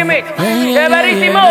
remix. Chéverísimo.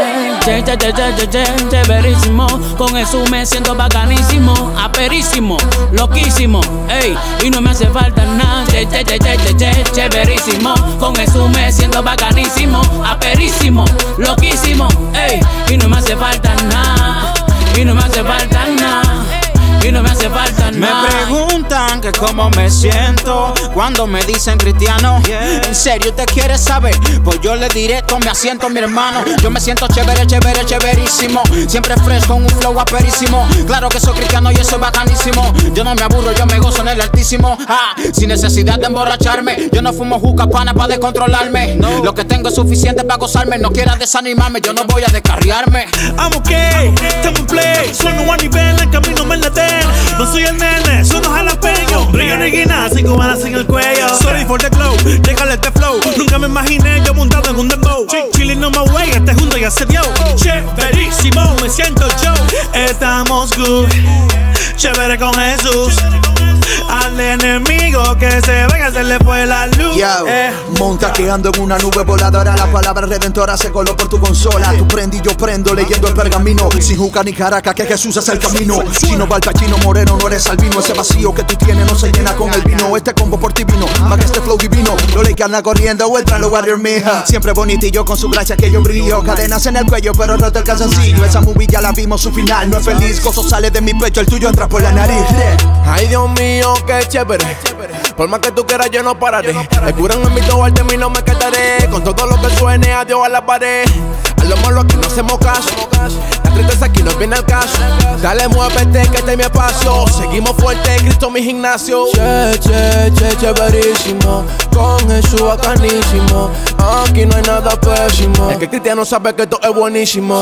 Chéverísimo. Con eso me siento bacanísimo, aperísimo, loquísimo, ey, y no me hace falta nada. Chéverísimo. Con eso me siento bacanísimo, aperísimo, loquísimo, ey, y no me hace falta nada. Y no me hace falta nada. Y no me hace falta nada. Me preguntan que cómo me siento cuando me dicen cristiano. ¿En serio te quieres saber? Pues yo le diré, tome asiento mi hermano. Yo me siento chéverísimo. Siempre fresh con un flow aperísimo. Claro que soy cristiano y eso es bacanísimo. Yo no me aburro, yo me gozo en el altísimo. Sin necesidad de emborracharme. Yo no fumo juca pana para descontrolarme. Lo que tengo es suficiente para gozarme. No quieras desanimarme, yo no voy a descarriarme. I'm okay, estamos en play. Sueno a nivel, el camino me la den. No soy el nene, sueno jalapeño. Brillo neguina, 5 balas en el cuello. Sorry for the glow, llegale este flow. Nunca me imaginé yo montado en un dembow. Chilling on my way, este junto ya se dio. Chéverísimo, me siento yo. Estamos good, chévere con Jesús. Al enemigo que se vaya se le fue la luz. Monta que ando en una nube voladora. La palabra redentora se coló por tu consola. Tú prende y yo prendo leyendo el pergamino. Sin juca ni caraca que Jesús es el camino. Chino, Valpachino, Moreno, no eres albino. Ese vacío que tú tienes no se llena con el vino. Este combo por ti vino, más que este flow divino. Lo le que anda corriendo, entra en los Warrior mija. Siempre bonitillo con su gracia que yo brillo. Cadenas en el cuello pero roto el calzoncillo. Esa movie ya la vimos, su final no es feliz. Gozo sale de mi pecho, el tuyo entra por la nariz. Ay Dios mío, qué chévere. Por más que tú quieras yo no pararé. El cura en mi toal de mí no me quedaré. Con todo lo que suene, adiós a la pared. A lo malo aquí no hacemos caso. La tristeza aquí nos viene al caso. Dale, muévete que este es mi espacio. Seguimos fuerte, Cristo mi gimnasio. Chéverísimo. Con Jesús bacanísimo. Aquí no hay nada pésimo. El que cristiano sabe que esto es buenísimo.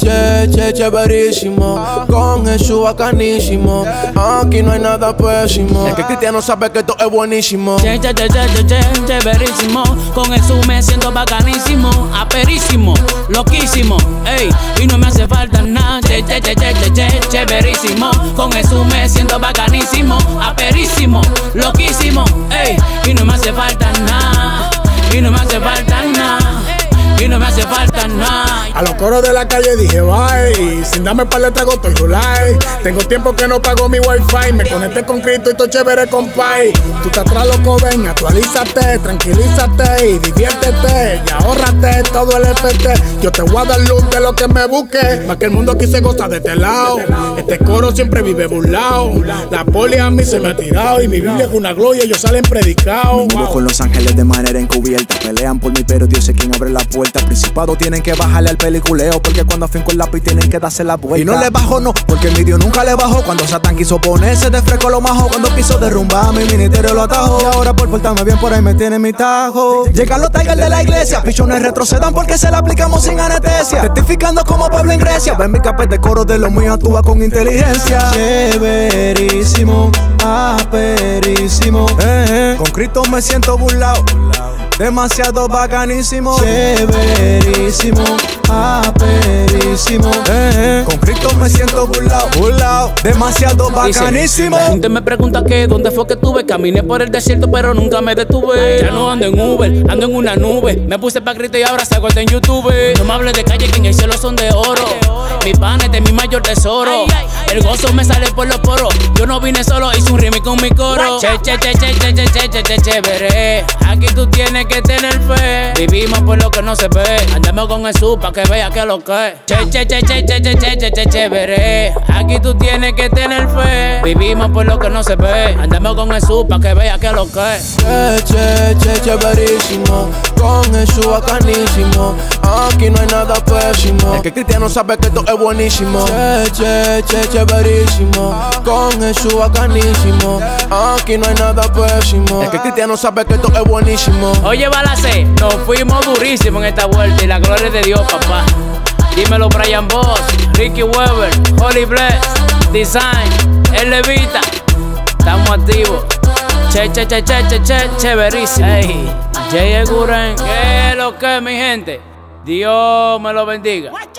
Chéverísimo. Con Jesús bacanísimo. Aquí no hay nada pésimo. El que cristiano sabe que esto es buenísimo. Chéverísimo. Con eso me siento bacanísimo, aperísimo, loquísimo, ey, y no me hace falta nada. Chéverísimo. Con eso me siento bacanísimo, aperísimo, loquísimo, ey, y no me hace falta nada. Y no me hace falta nada. Y no me hace falta nada. A los coros de la calle dije bye. Sin darme paleta estoy rulay. Tengo tiempo que no pago mi wifi. Me conecté con Cristo y estoy chévere con Pai. Tú estás atrás loco, ven, actualízate, tranquilízate y diviértete. Y ahórrate todo el FT. Yo te voy a dar luz de lo que me busque. Más que el mundo aquí se goza de este lado. Este coro siempre vive burlado. La poli a mí se me ha tirado. Y mi Biblia es una gloria, ellos salen predicados. Me muevo con los ángeles de manera encubierta. Pelean por mí pero Dios es quien abre la puerta. Principado tienen que bajarle al peliculeo. Porque cuando afinco el lápiz tienen que darse la vuelta. Y no le bajo no, porque mi Dios nunca le bajó. Cuando Satán quiso ponerse de fresco lo majo. Cuando quiso derrumbar mi ministerio lo atajó. Y ahora por portarme bien por ahí me tiene mi tajo. Llegan los tigers de la iglesia, pichones retrocedan porque se la aplicamos sin anestesia. Testificando como Pablo en Grecia. Ven mi capet de coro de lo mío, actúa con inteligencia. Chéverísimo, aperísimo. Con Cristo me siento burlado. Demasiado bacanísimo. Chéverísimo, aperísimo. Con Cristo me siento burlado. Demasiado bacanísimo. La gente me pregunta que dónde fue que estuve. Caminé por el desierto pero nunca me detuve. Ya no ando en Uber, ando en una nube. Me puse pa' Cristo y ahora salgo en YouTube. No me hables de calle que en el cielo son de oro. Mi pan es de mi mayor tesoro. El gozo me sale por los poros. Yo no vine solo, hice un remix con mi coro. Chévere. Aquí tú tienes que tener fe. Vivimos por lo que no se ve. Andamos con Jesús pa' que vea que lo que es. Chévere. Aquí tú tienes que tener fe. Vivimos por lo que no se ve. Andamos con Jesús pa' que vea que lo que es. Chéverísimo. Con Jesús bacanísimo. Aquí no hay nada pésimo. El que cristiano sabe que esto es buenísimo. Chéverísimo. Con Jesús bacanísimo. Aquí no hay nada pésimo. El que cristiano sabe que esto es buenísimo. Oye, Balacé, nos fuimos durísimos en esta vuelta y la gloria es de Dios, papá. Dímelo, Brian Boss, Ricky Weber, Holy Bless, Design, El Levita. Estamos activos. Chéverísimo. Ey, Jay Guren, ¿qué es lo que, mi gente? Dios me lo bendiga.